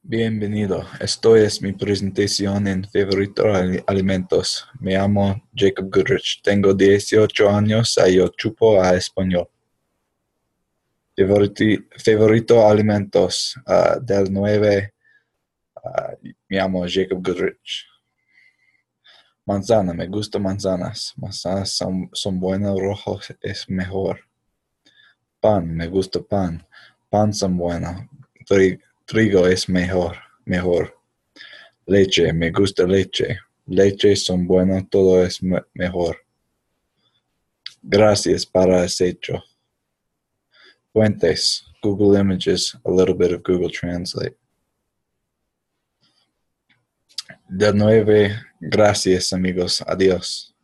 Bienvenido. Esto es mi presentación en Favorito Alimentos. Me llamo Jacob Goodrich. Tengo 18 años y yo chupo a español. Favorito Alimentos del 9. Me llamo Jacob Goodrich. Manzana, me gustan manzanas. Manzanas son buenas, rojos es mejor. Pan, me gusta pan. Pan son buenos. Trigo es mejor. Leche, me gusta leche. Leche son buenos, todo es mejor. Gracias para hecho. Fuentes, Google Images, a little bit of Google Translate. De nueve, gracias amigos, adiós.